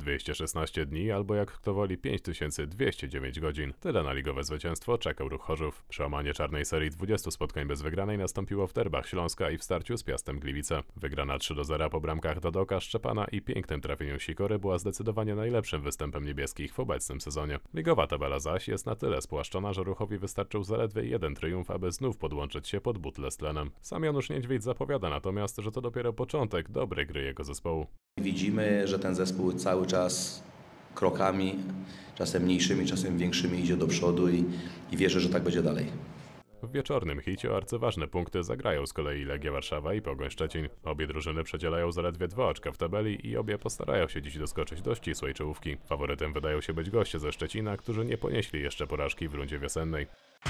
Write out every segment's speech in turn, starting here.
216 dni albo jak kto woli 5209 godzin. Tyle na ligowe zwycięstwo czekał Ruch Chorzów. Przełamanie czarnej serii 20 spotkań bez wygranej nastąpiło w derbach Śląska i w starciu z Piastem Gliwice. Wygrana 3-0 po bramkach Dodoka, Szczepana i pięknym trafieniu Sikory była zdecydowanie najlepszym występem niebieskich w obecnym sezonie. Ligowa tabela zaś jest na tyle spłaszczona, że Ruchowi wystarczył zaledwie jeden triumf, aby znów podłączyć się pod butlę z tlenem. Sam Janusz Niedźwiedź zapowiada natomiast, że to dopiero początek dobrej gry jego zespołu. Widzimy, że ten zespół cały czas krokami, czasem mniejszymi, czasem większymi idzie do przodu i wierzę, że tak będzie dalej. W wieczornym hicie o arcyważne punkty zagrają z kolei Legia Warszawa i Pogoń Szczecin. Obie drużyny przedzielają zaledwie 2 oczka w tabeli i obie postarają się dziś doskoczyć do ścisłej czołówki. Faworytem wydają się być goście ze Szczecina, którzy nie ponieśli jeszcze porażki w rundzie wiosennej.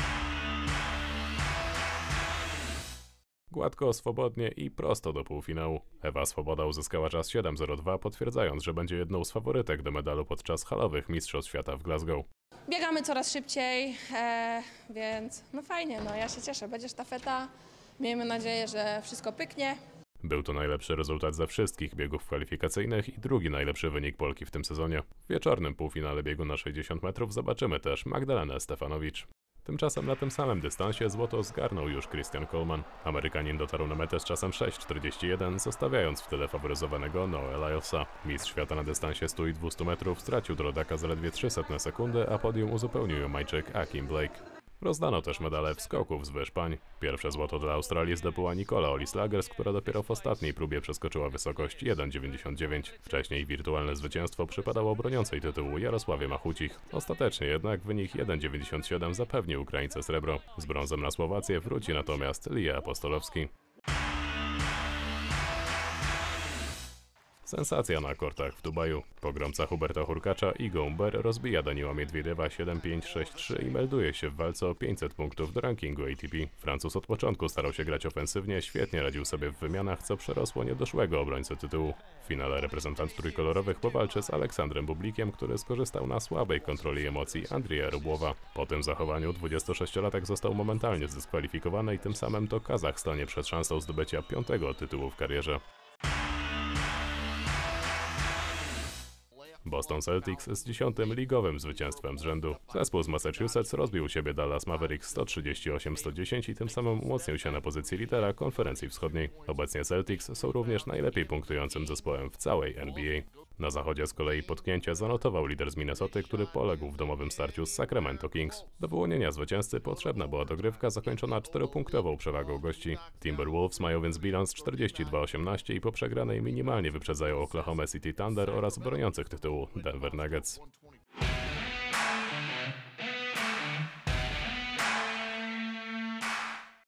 Gładko, swobodnie i prosto do półfinału. Ewa Swoboda uzyskała czas 7:02, potwierdzając, że będzie jedną z faworytek do medalu podczas halowych Mistrzostw Świata w Glasgow. Biegamy coraz szybciej, więc no fajnie, ja się cieszę. Będzie sztafeta, miejmy nadzieję, że wszystko pyknie. Był to najlepszy rezultat ze wszystkich biegów kwalifikacyjnych i drugi najlepszy wynik Polki w tym sezonie. W wieczornym półfinale biegu na 60 metrów zobaczymy też Magdalenę Stefanowicz. Tymczasem na tym samym dystansie złoto zgarnął już Christian Coleman. Amerykanin dotarł na metę z czasem 6:41, zostawiając w tyle faworyzowanego Noah Lylesa. Mistrz świata na dystansie 100 i 200 metrów stracił do rodaka zaledwie 0,03 sekundy, a podium uzupełnił Jamajczyk Akim Blake. Rozdano też medale w skoku wzwyż pań. Pierwsze złoto dla Australii zdobyła Nicola Olis-Lagers, która dopiero w ostatniej próbie przeskoczyła wysokość 1,99. Wcześniej wirtualne zwycięstwo przypadało broniącej tytułu Jarosławie Machucich. Ostatecznie jednak wynik 1,97 zapewnił Ukraińce srebro. Z brązem na Słowację wróci natomiast Lia Apostolowski. Sensacja na kortach w Dubaju. Pogromca Huberta Hurkacza Igo Humber rozbija Daniła Miedwiediewa 7-5-6-3 i melduje się w walce o 500 punktów do rankingu ATP. Francuz od początku starał się grać ofensywnie, świetnie radził sobie w wymianach, co przerosło niedoszłego obrońcę tytułu. W finale reprezentant trójkolorowych powalczy z Aleksandrem Bublikiem, który skorzystał na słabej kontroli emocji Andrija Rubłowa. Po tym zachowaniu 26-latek został momentalnie zdyskwalifikowany i tym samym to Kazach stanie przed szansą zdobycia 5. tytułu w karierze. Boston Celtics z 10. ligowym zwycięstwem z rzędu. Zespół z Massachusetts rozbił u siebie Dallas Mavericks 138-110 i tym samym umocnił się na pozycji lidera konferencji wschodniej. Obecnie Celtics są również najlepiej punktującym zespołem w całej NBA. Na zachodzie z kolei potknięcie zanotował lider z Minnesoty, który poległ w domowym starciu z Sacramento Kings. Do wyłonienia zwycięzcy potrzebna była dogrywka zakończona 4-punktową przewagą gości. Timberwolves mają więc bilans 42-18 i po przegranej minimalnie wyprzedzają Oklahoma City Thunder oraz broniących tytułu Denver Nuggets.